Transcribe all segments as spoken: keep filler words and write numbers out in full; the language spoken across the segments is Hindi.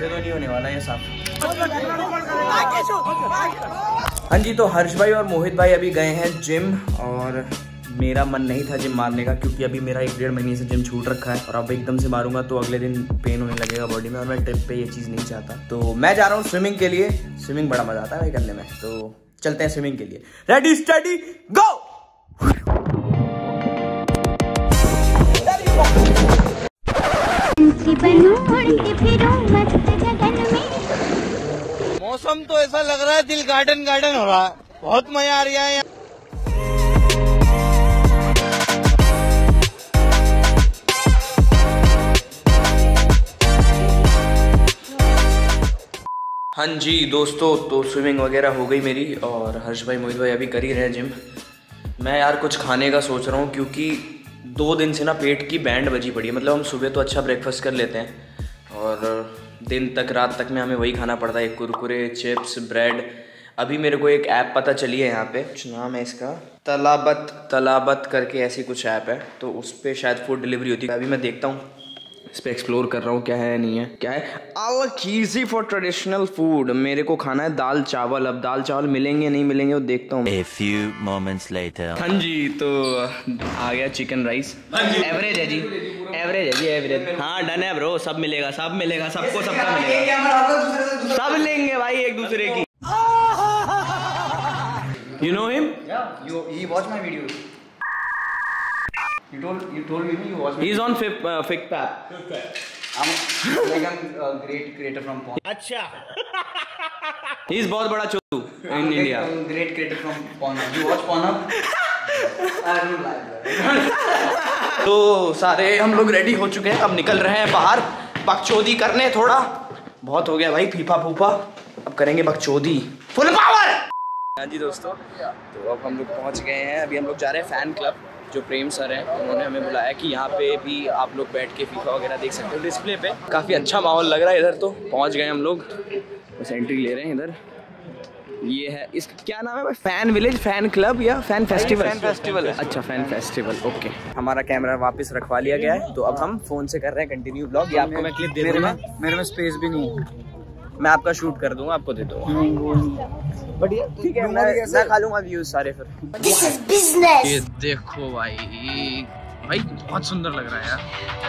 मुझसे तो नहीं होने वाला ये साफ। हाँ जी, तो हर्ष भाई और मोहित भाई अभी गए हैं जिम, और मेरा मन नहीं था जिम मारने का क्योंकि अभी मेरा एक डेढ़ महीने से जिम छूट रखा है, और अब एकदम से मारूंगा तो अगले दिन पेन होने लगेगा बॉडी में, और मैं ट्रिप पे ये चीज़ नहीं चाहता। तो मैं जा रहा हूँ स्विमिंग के लिए। स्विमिंग बड़ा मजा आता है भाई करने में, तो चलते हैं स्विमिंग के लिए। Ready steady go. मौसम तो ऐसा लग रहा है दिल गार्डन गार्डन हो रहा है, बहुत मजा आ रहा है। हाँ जी दोस्तों, तो स्विमिंग वगैरह हो गई मेरी, और हर्ष भाई मोहित भाई अभी कर ही रहे हैं जिम। मैं यार कुछ खाने का सोच रहा हूँ क्योंकि दो दिन से ना पेट की बैंड बजी पड़ी है। मतलब हम सुबह तो अच्छा ब्रेकफास्ट कर लेते हैं और दिन तक रात तक में हमें वही खाना पड़ता है, कुरकुरे, चिप्स, ब्रेड। अभी मेरे को एक ऐप पता चली है यहाँ पे, कुछ नाम है इसका, तलाबत तलाबत करके ऐसी कुछ ऐप है, तो उस पर शायद फूड डिलीवरी होती है। अभी मैं देखता हूँ, इस पर एक्सप्लोर कर रहा हूँ क्या है नहीं है। क्या है, अल कीजी फॉर ट्रेडिशनल फूड। मेरे को खाना है दाल चावल। अब दाल चावल मिलेंगे नहीं मिलेंगे वो देखता हूँ। A few moments later. हाँ जी, तो आ गया चिकन राइस। एवरेज है जी, एवरेज है जी, एवरेज। हाँ डन है ब्रो, सब मिलेगा, सब मिलेगा, सबको सबका मिलेगा, सब लेंगे भाई एक दूसरे की। You know him? Yeah, you he watched my videos. You told you told me you watched. He's on Fip uh, FicPap. I'm like I'm a great creator from Porn. अच्छा। He's बहुत बड़ा चोटू in India. Great creator from Porn. You watch Porn? I don't like. तो सारे हम लोग रेडी हो चुके हैं, अब निकल रहे हैं बाहर बकचोदी करने। थोड़ा बहुत हो गया भाई फीफा फूफा, अब करेंगे बकचोदी फुल पावर। हाँ जी दोस्तों, तो अब हम लोग पहुँच गए हैं। अभी हम लोग जा रहे हैं फैन क्लब, जो प्रेम सर हैं उन्होंने हमें बुलाया कि यहाँ पे भी आप लोग बैठ के फीफा वगैरह देख सकते हो डिस्प्ले पे। काफ़ी अच्छा माहौल लग रहा है इधर। तो पहुँच गए हम लोग, बस एंट्री ले रहे हैं इधर। ये है, इसका क्या नाम है भाई? फैन विलेज, फैन क्लब या फैन फेस्टिवल? Fan festival. अच्छा फैन फेस्टिवल, ओके। हमारा कैमरा वापस रखवा लिया गया है, तो अब हम फोन से कर रहे हैं कंटिन्यू ब्लॉग। ये आपको मैं क्लिप दे दूँगा, मेरे में स्पेस भी नहीं है, मैं आपका शूट कर दूंगा, आपको दे दूंगा। बढ़िया, ठीक है, मैं मैं खा लूंगा व्यूज सारे फिर। This is business। ये देखो भाई, भाई बहुत सुंदर लग रहा है यार।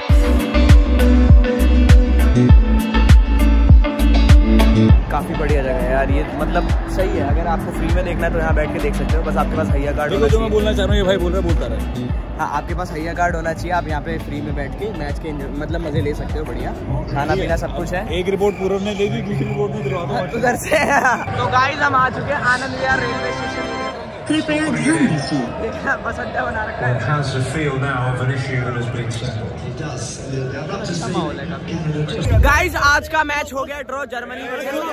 काफी बढ़िया जगह है यार ये, मतलब सही है। अगर आपको फ्री में देखना है तो यहाँ बैठ के देख सकते हो, बस आपके पास हैया कार्ड होना चाहिए। जो मैं बोलना चाह रहा हूँ ये भाई बोल रहा है बोलता रहे। हाँ, आपके पास हैया कार्ड होना चाहिए, आप यहाँ पे फ्री में बैठ के मैच के मतलब मजे ले सकते हो। बढ़िया खाना पीना सब कुछ है। एक रिपोर्ट पूर्व ने दे दी, दूसरी रिपोर्ट में दिलवा दो उधर से। तो गाइस हम आ चुके हैं आनंद विहार रेलवे स्टेशन। कृपया ध्यान दीजिए। बस अड्डा बना रखा है। How's the feel now of an issue that has been settled? Guys आज का मैच हो गया ड्रॉ, जर्मनी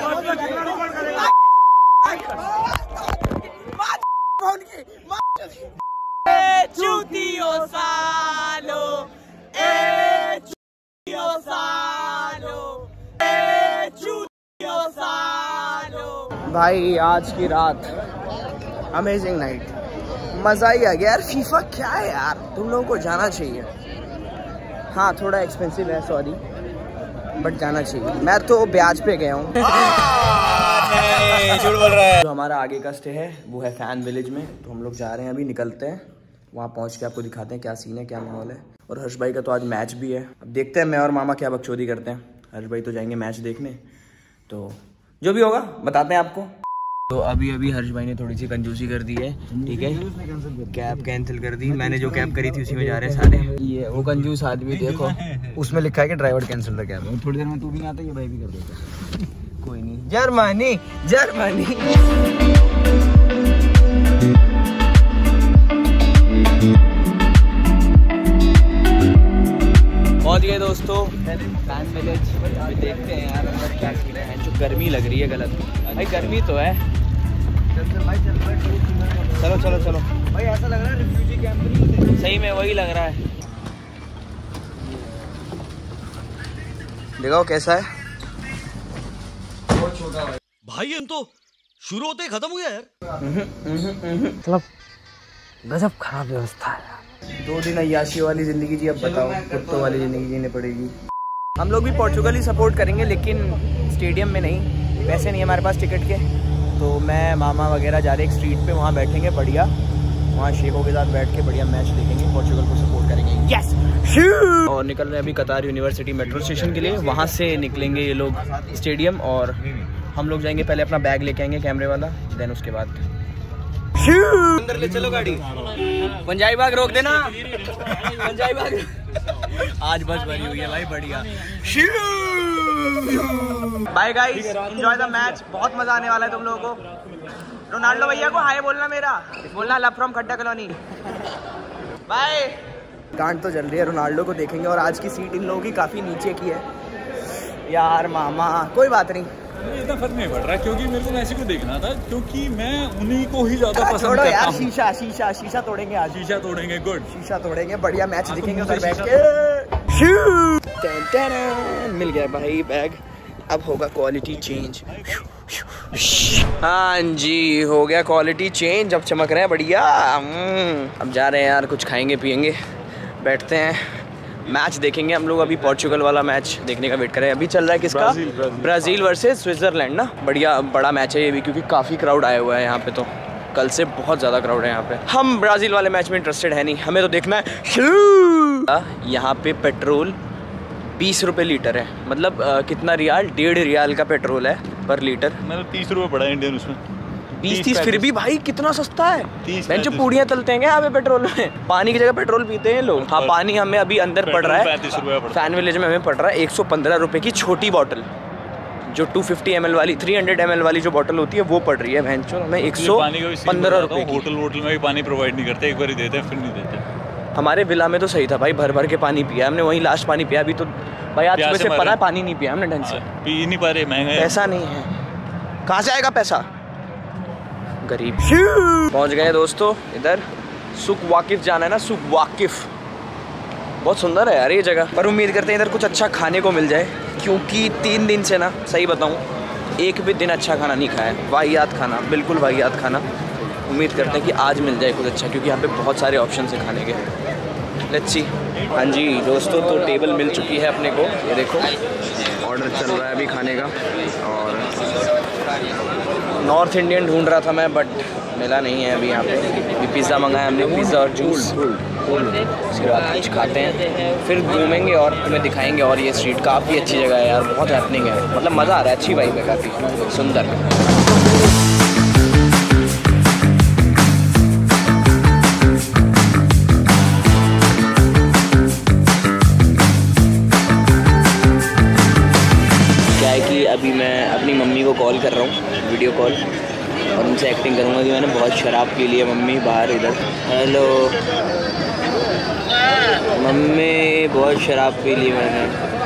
भाई। आज की रात अमेजिंग नाइट, मजा ही आ गया यार। फीफा क्या है यार, तुम लोगों को जाना चाहिए। हाँ थोड़ा एक्सपेंसिव है, सॉरी, बट जाना चाहिए। मैं तो ब्याज पे गया हूँ। झूठ बोल रहा है। जो हमारा आगे का स्टे है वो है फैन विलेज में, तो हम लोग जा रहे हैं, अभी निकलते हैं। वहाँ पहुँच के आपको दिखाते हैं क्या सीन है, क्या माहौल है। और हर्ष भाई का तो आज मैच भी है, अब देखते हैं मैं और मामा क्या बकचोदी करते हैं। हर्ष भाई तो जाएंगे मैच देखने, तो जो भी होगा बताते हैं आपको। तो अभी अभी हर्ष भाई ने थोड़ी सी कंजूसी कर दी है, ठीक है, कैब कैंसिल कर दी। मैंने जो कैब करी थी उसी में जा रहे हैं सारे। ये वो कंजूस आदमी देखो, उसमें लिखा है कि ड्राइवर कैंसिल था कैब। थोड़ी देर में तू भी आता है, ये भाई भी कर देता। कोई नहीं, जर्मनी जर्मनी। पहुंच गए दोस्तों फैन विलेज। अभी देखते हैं यार अंदर क्या सीन है। जो गर्मी लग रही है गलत भाई, गर्मी तो है। चलो चलो चलो भाई, ऐसा लग रहा है रिफ्यूजी कैंप, सही में वही लग रहा है। देखो कैसा है, बहुत छोटा भाई। भाई हम तो शुरू होते ही खत्म हो गया यार। मतलब गजब खराब व्यवस्था है। दो दिन अय्याशी वाली जिंदगी जी, अब बताओ कुत्तों वाली जिंदगी जीने पड़ेगी। हम लोग भी पोर्चुगल ही सपोर्ट करेंगे, लेकिन स्टेडियम में नहीं, पैसे नहीं हमारे पास टिकट के। तो मैं मामा वगैरह जा रहे एक स्ट्रीट पे, वहाँ बैठेंगे बढ़िया, वहाँ शेखों के साथ बैठ के बढ़िया मैच देखेंगे, पोर्चुगल को सपोर्ट करेंगे। यस। और निकल रहे हैं अभी कतार यूनिवर्सिटी मेट्रो स्टेशन के लिए, वहाँ से निकलेंगे ये लोग स्टेडियम, और हम लोग जाएंगे पहले अपना बैग लेके आएंगे कैमरे वाला, देन उसके बाद अंदर ले चलो गाड़ी। पंजाबी बाग रोक देना, पंजाबी बाग। आज बस भरी हुई है भाई, बढ़िया। Bye guys, enjoy the match, बहुत मजा आने वाला है तुम लोगों को। रोनाल्डो भैया को हाय बोलना, मेरा बोलना love from Khadda colony. Bye. गांड तो जल रही है, रोनाल्डो को देखेंगे। और आज की सीट इन लोगों की काफी नीचे की है यार मामा, कोई बात नहीं, इतना फर्क नहीं पड़ रहा, क्योंकि मेरे को मैसी को देखना था, क्योंकि मैं उन्हीं को ही ज्यादा पसंद छोड़ो करता यार, हूं। शीशा शीशा शीशा तोड़ेंगे आज, शीशा तोड़ेंगे, गुड शीशा तोड़ेंगे, बढ़िया मैच दिखेंगे उधर बैठ के। टन टन, मिल गया भाई बैग, अब होगा क्वालिटी चेंज। हाँ जी, हो गया क्वालिटी चेंज, अब चमक रहे हैं बढ़िया। अब जा रहे हैं यार, कुछ खाएंगे पियेंगे, बैठते हैं, मैच देखेंगे हम लोग। अभी पोर्चुगल वाला मैच देखने का वेट कर रहे हैं। अभी चल रहा है किसका? ब्राज़ील वर्सेस स्विट्जरलैंड ना, बढ़िया बड़ा मैच है ये भी, क्योंकि काफ़ी क्राउड आया हुआ है यहाँ पे, तो कल से बहुत ज़्यादा क्राउड है यहाँ पे। हम ब्राज़ील वाले मैच में इंटरेस्टेड है नहीं, हमें तो देखना है। यहाँ पे पेट्रोल बीस रुपये लीटर है, मतलब आ, कितना रियाल? डेढ़ रियाल का पेट्रोल है पर लीटर। मतलब तीस रुपये पड़ा इंडियन उसमें, बीस तीस, फिर भी भाई कितना सस्ता है। मैं जो पूड़ियाँ तलते हैं यहाँ पे पेट्रोल में, पानी की जगह पेट्रोल पीते हैं लोग। हाँ, पानी हमें अभी अंदर पड़ रहा है फैन विलेज में, हमें पड़ रहा है एक सौ पंद्रह रुपये की छोटी बॉटल, जो टू फिफ्टी एम एल वाली, थ्री हंड्रेड एम एल वाली जो बॉटल होती है वो पड़ रही है भैंचो हमें एक सौ पंद्रह रुपये की। होटल वोटल में भी पानी प्रोवाइड नहीं करते, एक बार ही देते हैं फिर नहीं देते। हमारे विला में तो सही था भाई, भर भर के पानी पिया हमने, वहीं लास्ट पानी पिया। अभी तो भाई आज सुबह से पता है पानी नहीं पिया हमने ढंग से, पी नहीं पा रहे, महंगा है, पैसा नहीं है, कहाँ से आएगा पैसा, गरीब। पहुंच गए दोस्तों इधर, सुख वाकिफ जाना है ना, सुख वाकिफ बहुत सुंदर है यार ये जगह, पर उम्मीद करते हैं इधर कुछ अच्छा खाने को मिल जाए, क्योंकि तीन दिन से ना, सही बताऊं, एक भी दिन अच्छा खाना नहीं खाया, वाहियात खाना, बिल्कुल वाहियात खाना। उम्मीद करते हैं कि आज मिल जाए कुछ अच्छा, क्योंकि यहाँ पे बहुत सारे ऑप्शन है खाने के। Let's see. हाँ जी दोस्तों, तो टेबल मिल चुकी है अपने को, ये देखो ऑर्डर चल रहा है अभी खाने का। और नॉर्थ इंडियन ढूंढ रहा था मैं, बट मिला नहीं है अभी यहाँ पे। अभी पिज़्ज़ा मंगाया हमने, पिज़्ज़ा और जूस। उसके बाद कुछ खाते हैं, फिर घूमेंगे और तुम्हें दिखाएंगे। और ये स्ट्रीट काफ़ी अच्छी जगह है यार, बहुत हैपनिंग है, मतलब मज़ा आ रहा है, अच्छी वाइब है, काफ़ी सुंदर। अभी मैं अपनी मम्मी को कॉल कर रहा हूँ, वीडियो कॉल, और उनसे एक्टिंग करूँगा कि मैंने बहुत शराब पी ली है मम्मी बाहर इधर। हेलो मम्मी, बहुत शराब पी ली मैंने।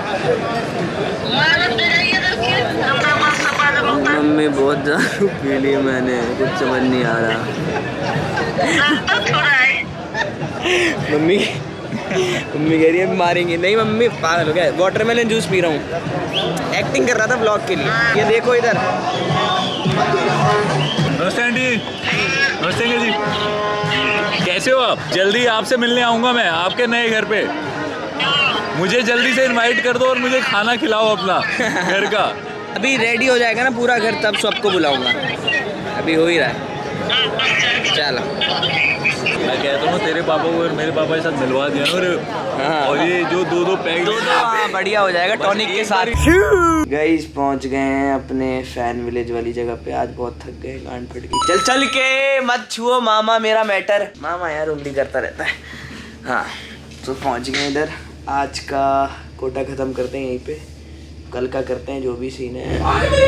मम्मी बहुत दारू पी ली मैंने, कुछ समझ नहीं आ रहा। मम्मी मम्मी कह रही है मारेंगी। नहीं मम्मी, पागल हो गया, वाटरमेलन जूस पी रहा हूँ, एक्टिंग कर रहा था ब्लॉग के लिए। ये देखो इधर। नमस्ते आंटी। नमस्ते जी, कैसे हो आप? जल्दी आपसे मिलने आऊँगा मैं आपके नए घर पे, मुझे जल्दी से इनवाइट कर दो और मुझे खाना खिलाओ अपना घर का। अभी रेडी हो जाएगा ना पूरा घर, तब सबको बुलाऊंगा, अभी हो ही रहा है। चलो मैं कहता हूँ तेरे पापा को और मेरे पापा के साथ मिलवा दिया और, हाँ, और ये जो दो दो पैक, दो दो हाँ, बढ़िया हो जाएगा टॉनिक के साथ। गाइस पहुंच गए हैं अपने फैन विलेज वाली जगह पे, आज बहुत थक गए, गांड फट गई। चल चल के मत छुओ मामा मेरा मैटर, मामा यार उंगली करता रहता है। हाँ तो पहुंच गए इधर, आज का कोटा खत्म करते हैं यहीं पे, कल का करते हैं जो भी सीन है।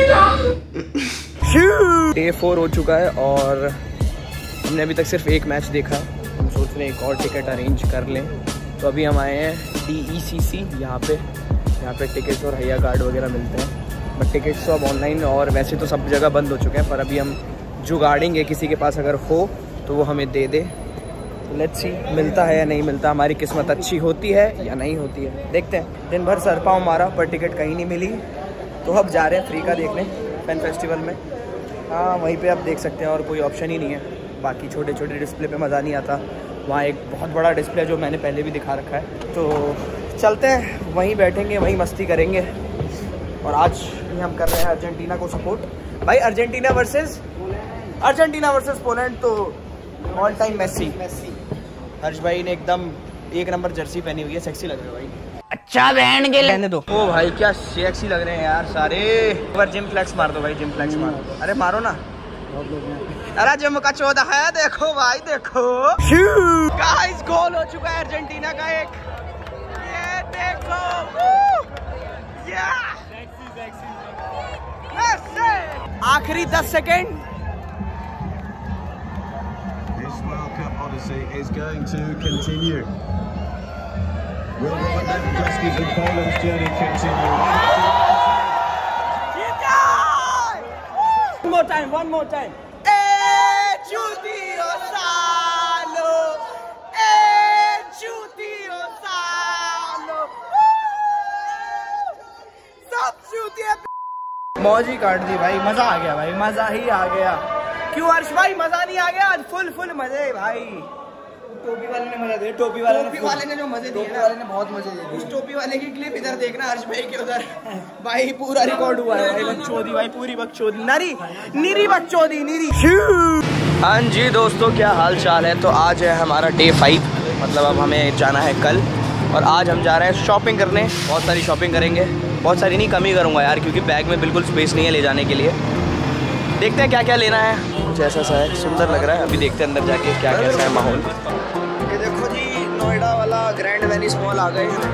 डे फोर हो चुका है और हमने अभी तक सिर्फ एक मैच देखा, हम सोच रहे हैं एक और टिकट अरेंज कर लें। तो अभी हम आए हैं डी ई सी सी, यहाँ पे यहाँ पे टिकट्स और हैया कार्ड वगैरह मिलते हैं, बट टिकट्स तो अब ऑनलाइन और वैसे तो सब जगह बंद हो चुके हैं, पर अभी हम जुगाड़ेंगे, किसी के पास अगर हो तो वो हमें दे दे। लेट्स सी मिलता है या नहीं मिलता, हमारी किस्मत अच्छी होती है या नहीं होती है, देखते हैं। दिन भर सर पाँव मारा पर टिकट कहीं नहीं मिली, तो अब जा रहे हैं फ्री का देखने फैन फेस्टिवल में। हाँ वहीं पे आप देख सकते हैं, और कोई ऑप्शन ही नहीं है। बाकी छोटे छोटे डिस्प्ले पे मज़ा नहीं आता, वहाँ एक बहुत बड़ा डिस्प्ले जो मैंने पहले भी दिखा रखा है, तो चलते हैं, वहीं बैठेंगे, वहीं मस्ती करेंगे। और आज हम कर रहे हैं अर्जेंटीना को सपोर्ट भाई। Argentina versus Argentina versus Poland, तो ऑल टाइम मेसी। हर्ष भाई ने एकदम एक नंबर जर्सी पहनी हुई है, सेक्सी लग रहे हो भाई। अच्छा बहन के लेने दो। ओ भाई क्या सेक्सी लग रहे हैं यार सारे। एक बार जिम फ्लेक्स मार दो भाई, जिम फ्लेक्स मारो। अरे मारो ना। अरे जिम का चौदह है, देखो भाई देखो। गाइस गोल हो चुका है अर्जेंटीना का एक, ये देखो। आखिरी दस second. This World Cup odyssey is going to continue. Will Robert Lewandowski's and Poland's journey continue? One more time, one more time. मौज ही काट दी भाई, मजा आ गया भाई, मजा ही आ गया। क्यों हर्ष भाई मजा नहीं आ गया? आज फुल फुल मजे भाई। टोपी वाले ने मजा दिया, टोपी वाले टोपी वाले ने जो मजे दिए ना, वाले ने बहुत मजे दिए। उस टोपी वाले की क्लिप इधर देखना हर्ष भाई के उधर भाई, पूरा रिकॉर्ड हुआ है भाई। बकचोदी भाई, पूरी बकचोदी, नरी निरी बकचोदी निरी। हाँ जी दोस्तों, क्या हाल चाल है? तो आज है हमारा डे फाइव, मतलब अब हमें जाना है कल। और आज हम जा रहे हैं शॉपिंग करने, बहुत सारी शॉपिंग करेंगे। बहुत सारी नहीं, कम ही करूँगा यार, क्योंकि बैग में बिल्कुल स्पेस नहीं है ले जाने के लिए। देखते हैं क्या क्या लेना है। कुछ ऐसा सा है, सुंदर लग रहा है। अभी देखते हैं अंदर जाके क्या कैसा है माहौल। ये देखो जी, नोएडा वाला ग्रैंड वेनिस मॉल आ गए हैं।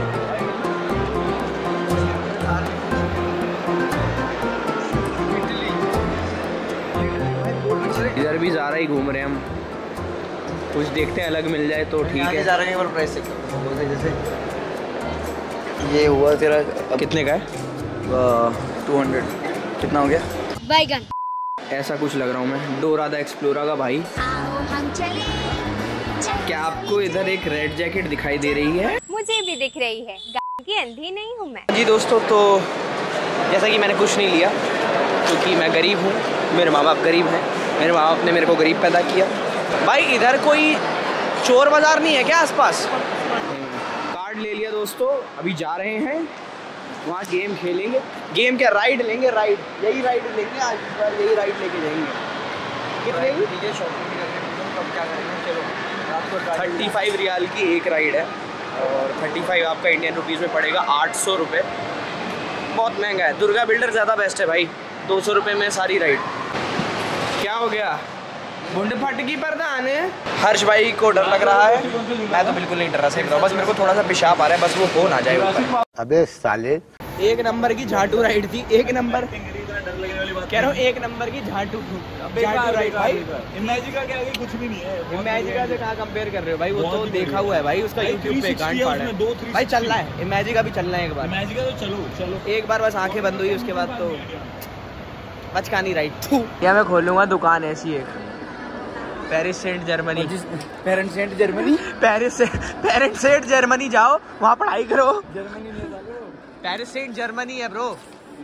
इधर भी ज़्यादा ही घूम रहे हैं हम, कुछ देखते हैं अलग मिल जाए तो ठीक है। जा रहे हैं, प्राइस जैसे ये हुआ तेरा कितने का है? Two hundred. कितना हो गया? बैगन। ऐसा कुछ लग रहा हूँ मैं, डोरा द एक्सप्लोरा का भाई। हम चले। क्या आपको इधर एक रेड जैकेट दिखाई दे रही है? मुझे भी दिख रही है, की अंधी नहीं हूँ मैं। जी दोस्तों, तो जैसा कि मैंने कुछ नहीं लिया क्योंकि मैं गरीब हूँ, मेरे माँ बाप गरीब हैं, मेरे माँ बाप ने मेरे को गरीब पैदा किया। भाई इधर कोई चोर बाजार नहीं है क्या आसपास? कार्ड ले लिया दोस्तों, अभी जा रहे हैं वहाँ गेम खेलेंगे। गेम क्या, राइड लेंगे, राइड यही राइड लेंगे आज, बार यही राइड लेके जाएंगे। कितने की? शॉपिंग भी करनी है, तो क्या करेंगे? चलो रात को थर्टी फाइव रियाल की एक राइड है, और थर्टी फाइव आपका इंडियन रुपीज़ में पड़ेगा आठ सौ रुपये। बहुत महंगा है। दुर्गा बिल्डर ज़्यादा बेस्ट है भाई, दो सौ रुपये में सारी राइड। क्या हो गया? बुंड फटकी प्रधान है। हर्ष भाई को डर लग रहा है, मैं तो बिल्कुल नहीं डर रहा, सही बताऊं। बस मेरे को थोड़ा सा पेशाब आ रहा है, बस वो हो ना जाए ऊपर। अबे साले, एक नंबर की झाटू राइड थी, एक नंबर कह रहा हूँ, एक नंबर की झाटू झाटू राइड भाई। इमेजिका के आगे कुछ भी नहीं है। इमेजिका से कहाँ कंपेयर कर रहे हो भाई? वो तो देखा हुआ है भाई, उसका यूट्यूब पे गांड फाड़ा है भाई। चल रहा है इमेजिका भी, चलना है एक बार। इमेजिका तो चलो चलो एक बार बस आंखें बंद हुई, उसके बाद तो बचकानी राइड। या मैं खोलूंगा दुकान ऐसी एक, Paris Saint Germany. Parent Saint Germany, Paris parent Saint Germany जाओ, वहाँ पढ़ाई करो। जर्मनी नहीं जाओ, पेरिस सेंट जर्मनी है ब्रो,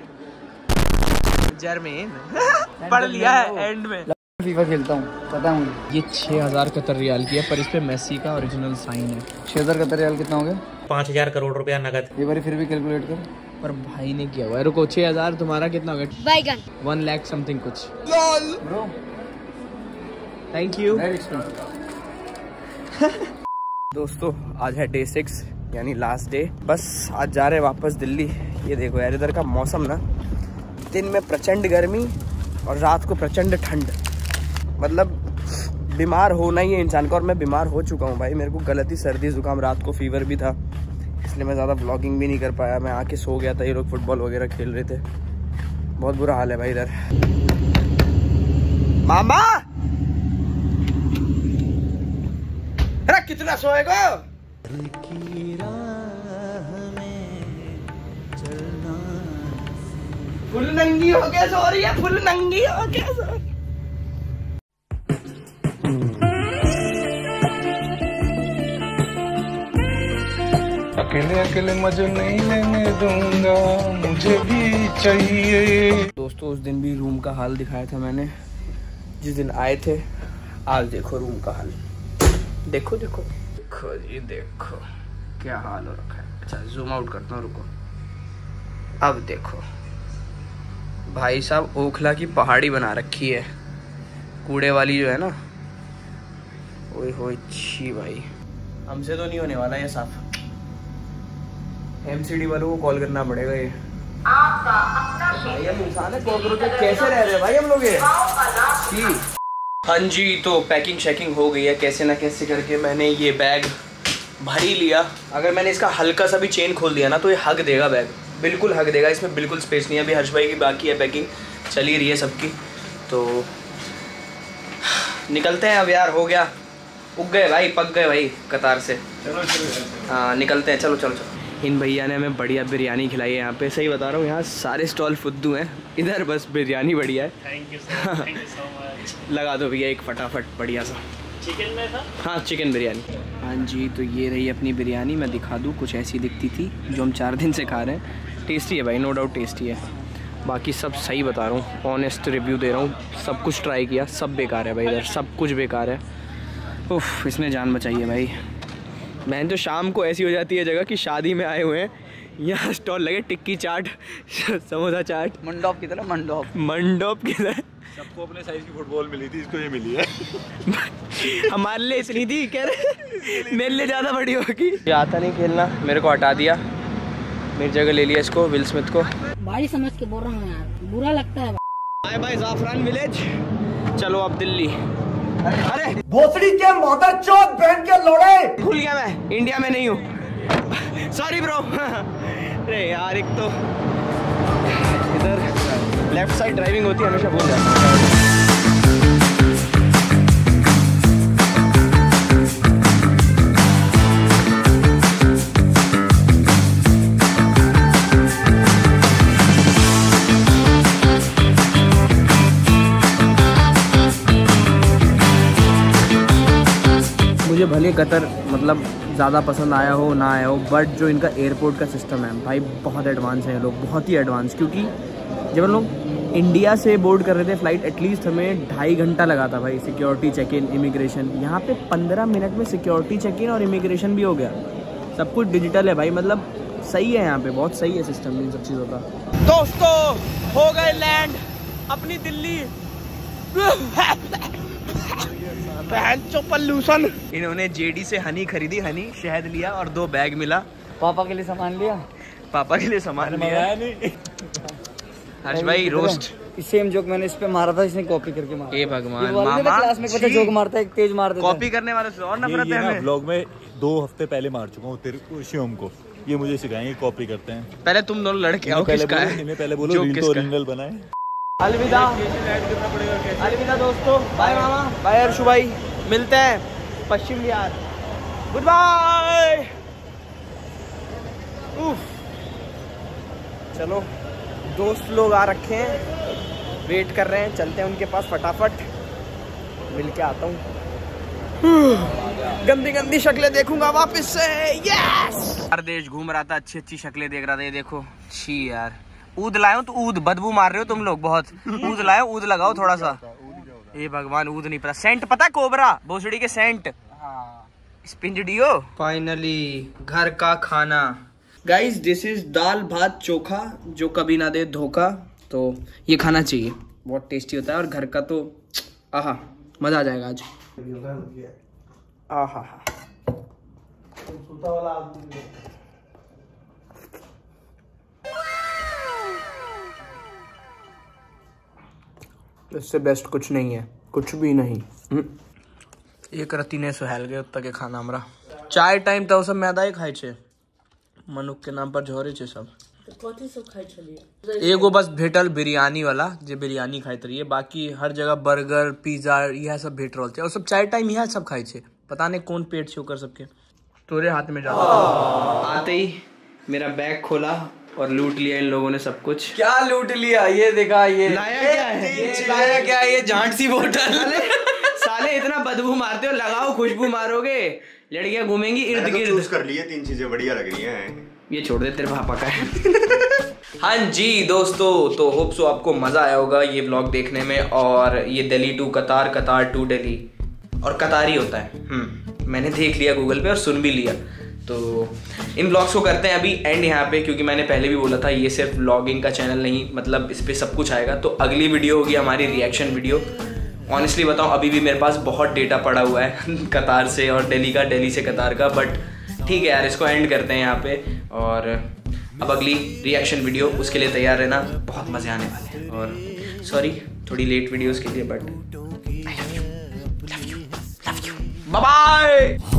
जर्मन पढ़ लिया है एंड में। फीफा खेलता हूँ, पता है मुझे। ये छः हजार कतर रियाल की है, पर इस पे मेसी का ओरिजिनल साइन है। छः हजार कतर रियाल कितना हो गया? पाँच हजार करोड़ रुपया नगद। ये बार फिर भी कैलकुलेट कर। पर भाई ने किया हुआ है। रुको, छः हजार तुम्हारा कितना हो गया? बैगन। वन लाख समथिंग कुछ। ब्रो थैंक यू दोस्तों, आज है डे सिक्स यानी लास्ट डे। बस आज जा रहे हैं वापस दिल्ली। ये देखो यार, इधर का मौसम ना, दिन में प्रचंड गर्मी और रात को प्रचंड ठंड, मतलब बीमार होना ही है इंसान को। और मैं बीमार हो चुका हूँ भाई, मेरे को गलती सर्दी जुकाम, रात को फीवर भी था, इसलिए मैं ज़्यादा व्लॉगिंग भी नहीं कर पाया। मैं आके सो गया था, ये लोग फुटबॉल वगैरह खेल रहे थे। बहुत बुरा हाल है भाई इधर। मामा अरे कितना सोएगा? फुल नंगी हो के सो रही है, फुल नंगी हो के सो रही। अकेले अकेले मजे नहीं लेने दूंगा, मुझे भी चाहिए। दोस्तों, उस दिन भी रूम का हाल दिखाया था मैंने, जिस दिन आए थे। आज देखो रूम का हाल, देखो देखो देखो जी, देखो क्या हाल हो रखा है। अच्छा जूम आउट करता हूँ, रुको। अब देखो भाई साहब, ओखला की पहाड़ी बना रखी है कूड़े वाली जो है ना। ओए होए छी भाई, हमसे तो नहीं होने वाला ये साफ। एमसीडी वालों को कॉल करना पड़ेगा ये। भाई हम इंसान है, कॉकरोच कैसे रह रहे हैं भाई हम लोग ये। हाँ जी, तो पैकिंग शैकिंग हो गई है कैसे ना कैसे करके। मैंने ये बैग भर ही लिया। अगर मैंने इसका हल्का सा भी चेन खोल दिया ना तो ये हग देगा बैग, बिल्कुल हग देगा। इसमें बिल्कुल स्पेस नहीं है। अभी हर्ष भाई की बाकी है पैकिंग, चल ही रही है सबकी। तो निकलते हैं अब यार, हो गया, उग गए भाई, पक गए भाई कतार से। हाँ निकलते हैं, चलो चलो चलो। इन भैया ने हमें बढ़िया बिरयानी खिलाई है यहाँ पे, सही बता रहा हूँ। यहाँ सारे स्टॉल फुद्दू हैं, इधर बस बिरयानी बढ़िया है। Thank you sir, thank you so much. लगा दो भैया एक फटाफट बढ़िया सा। चिकन में था? हाँ चिकन बिरयानी। हाँ जी, तो ये रही अपनी बिरयानी। मैं दिखा दूँ, कुछ ऐसी दिखती थी जो हम चार दिन से खा रहे हैं। टेस्टी है भाई, नो डाउट टेस्टी है। बाकी सब सही बता रहा हूँ, ऑनेस्ट रिव्यू दे रहा हूँ। सब कुछ ट्राई किया, सब बेकार है भाई, इधर सब कुछ बेकार है। उफ, इसने जान बचाई है भाई। मैं तो शाम को ऐसी हो जाती है जगह कि शादी में आए हुए हैं, यहाँ स्टॉल लगे टिक्की चाट, समोसा चाट, मंडोप की तरह, मंडोप मंडोप की तरह। सबको अपने साइज की फुटबॉल मिली थी, इसको ये मिली है। हमारे लिए इतनी थी, कह रहे मेरे लिए ज़्यादा बड़ी होगी। ये आता नहीं खेलना, मेरे को हटा दिया, मेरी जगह ले लिया इसको, विल स्मिथ को। भारी समझ के बोल रहा हूँ यार, बुरा लगता है। बाय बाय जाफरान विलेज, चलो अब दिल्ली। अरे भोसड़ी के मदर चौथ बहन के लोड़े। भूल गया मैं इंडिया में नहीं हूँ, सॉरी ब्रो। अरे यार, एक तो इधर लेफ्ट साइड ड्राइविंग होती है, हमेशा भूल जाता हूँ। मुझे भले कतर मतलब ज़्यादा पसंद आया हो ना आया हो, बट जो इनका एयरपोर्ट का सिस्टम है भाई बहुत एडवांस है लोग, बहुत ही एडवांस। क्योंकि जब हम लोग इंडिया से बोर्ड कर रहे थे फ़्लाइट, एटलीस्ट हमें ढाई घंटा लगा था भाई सिक्योरिटी चेक इन, इमिग्रेशन। यहाँ पे पंद्रह मिनट में सिक्योरिटी चेक इन और इमिग्रेशन भी हो गया। सब कुछ डिजिटल है भाई, मतलब सही है यहाँ पे, बहुत सही है सिस्टम इन सब चीज़ों का। दोस्तों हो गए लैंड अपनी दिल्ली। पल्लूसन। इन्होंने जेडी से हनी खरीदी, हनी शहद लिया और दो बैग मिला। पापा के लिए सामान लिया, पापा के लिए सामान लिया। हर्ष भाई रोस्ट, सेम जोक मैंने इस पे मारा था, इसने कॉपी करके मारा। ए भगवान, ये मामा क्लास में बच्चा जोक मारता है, एक तेज मार देता है। कॉपी करने वाले से और नफरत है हमें। ब्लॉग में दो हफ्ते पहले मार चुका हूँ तेरे को, शिवम को। ये मुझे सिखाएंगे कॉपी करते हैं। पहले तुम दोनों लड़के आओ, किसका है? इन्हें पहले बोलो रील तो ओरिजिनल बनाए। अलविदा, अलविदा दोस्तों, बाय मामा, बाय हर्षु भाई, मिलते हैं पश्चिम बिहार। Good bye. चलो दोस्त लोग आ रखे हैं, वेट कर रहे हैं, चलते हैं उनके पास फटाफट, मिल के आता हूँ। गंदी गंदी शक्लें देखूंगा वापस से। यस, हर देश घूम रहा था, अच्छी अच्छी शक्लें देख रहा था। ये देखो छी यार, ऊद लाओ तो ऊद, बदबू मार रहे हो तुम लोग बहुत। ऊद लाओ, ऊद लगाओ थोड़ा सा। ये भगवान, ऊद नहीं पता, सेंट पता, कोबरा भोसड़ी के सेंट। स्पिंजडियो। फाइनली घर का खाना। गाइस दिस इज दाल भात चोखा, जो कभी ना दे धोखा। तो ये खाना चाहिए, बहुत टेस्टी होता है। और घर का तो आहा, मजा आ जाएगा आज। आहा इससे बेस्ट कुछ नहीं है, कुछ भी नहीं। एक रत्ती ने सुहेल गए उत्ता के खाना हमरा। चाय टाइम था, सब मैदा ही खाए छे, मनुख के नाम पर झोरे छे सब। कथी सब खाई छलिए? एगो बस भेटल बिरयानी वाला, जे बिरयानी खाइत रहिए, बाकी हर जगह बर्गर पिज्जा यह सब भेट रहल छे। और सब चाय टाइम यह सब खाए छे, पता नहीं कौन पेट छे ओकर सबके। तोरे हाथ में जाता। आते ही मेरा बैग खोला और लूट लिया इन लोगों ने सब कुछ। क्या लूट लिया? ये देखा, ये लाया क्या है? ये लाया क्या है? ये झांट सी बोतल। साले इतना बदबू मारते हो, लगाओ खुशबू मारोगे, लड़कियां घूमेंगी इर्द गिर्द। कर लिए, तीन चीजें बढ़िया लग रही हैं। ये छोड़ दे, तेरे पापा का है। हाँ जी दोस्तों, तो होप सो आपको मजा आया होगा ये व्लॉग देखने में। और ये दिल्ली टू कतार, कतार टू दिल्ली, और कतार ही होता है। हम्म मैंने देख लिया गूगल पे और सुन भी लिया। तो इन ब्लॉग्स को करते हैं अभी एंड यहाँ पे, क्योंकि मैंने पहले भी बोला था ये सिर्फ व्लॉगिंग का चैनल नहीं, मतलब इस पर सब कुछ आएगा। तो अगली वीडियो होगी हमारी रिएक्शन वीडियो। ऑनेस्टली बताऊँ अभी भी मेरे पास बहुत डेटा पड़ा हुआ है कतार से और दिल्ली का, दिल्ली से कतार का, बट ठीक है यार इसको एंड करते हैं यहाँ पे। और अब अगली रिएक्शन वीडियो, उसके लिए तैयार रहना, बहुत मज़े आने वाले हैं। और सॉरी थोड़ी लेट वीडियोस के लिए, but I love you, love you, love you, bye bye.